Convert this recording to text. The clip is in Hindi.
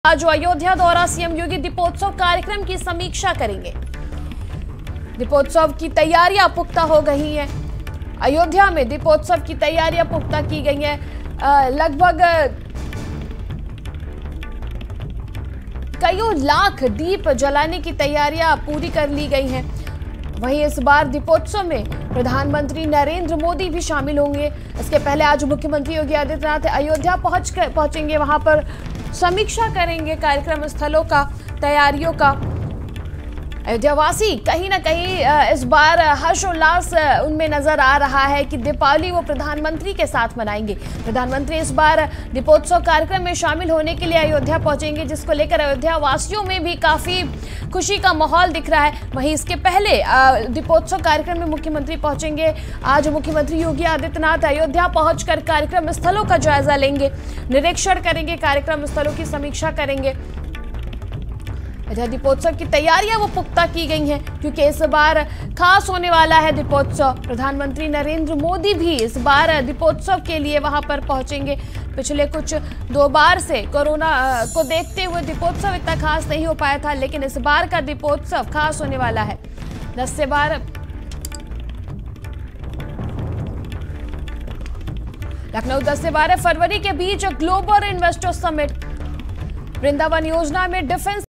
आज अयोध्या दौरा सीएम योगी दीपोत्सव कार्यक्रम की समीक्षा करेंगे। दीपोत्सव की तैयारियां पुख्ता हो गई हैं। अयोध्या में दीपोत्सव की तैयारियां पुख्ता की गई हैं। लगभग कई लाख दीप जलाने की तैयारियां पूरी कर ली गई हैं। वहीं इस बार दीपोत्सव में प्रधानमंत्री नरेंद्र मोदी भी शामिल होंगे। इसके पहले आज मुख्यमंत्री योगी आदित्यनाथ अयोध्या पहुंचेंगे, वहां पर समीक्षा करेंगे कार्यक्रम स्थलों का, तैयारियों का। अयोध्यावासी कहीं ना कहीं इस बार हर्षोल्लास उनमें नजर आ रहा है कि दीपावली वो प्रधानमंत्री के साथ मनाएंगे। प्रधानमंत्री इस बार दीपोत्सव कार्यक्रम में शामिल होने के लिए अयोध्या पहुंचेंगे, जिसको लेकर अयोध्या वासियों में भी काफी खुशी का माहौल दिख रहा है। वहीं इसके पहले दीपोत्सव कार्यक्रम में मुख्यमंत्री पहुंचेंगे। आज मुख्यमंत्री योगी आदित्यनाथ अयोध्या पहुंचकर कार्यक्रम स्थलों का जायजा लेंगे, निरीक्षण करेंगे, कार्यक्रम स्थलों की समीक्षा करेंगे। दीपोत्सव की तैयारियां वो पुख्ता की गई हैं, क्योंकि इस बार खास होने वाला है दीपोत्सव। प्रधानमंत्री नरेंद्र मोदी भी इस बार दीपोत्सव के लिए वहां पर पहुंचेंगे। पिछले कुछ 2 बार से कोरोना को देखते हुए दीपोत्सव इतना खास नहीं हो पाया था, लेकिन इस बार का दीपोत्सव खास होने वाला है। 10 से 12 लखनऊ 10 से 12 फरवरी के बीच ग्लोबल इन्वेस्टर समिट, वृंदावन योजना में डिफेंस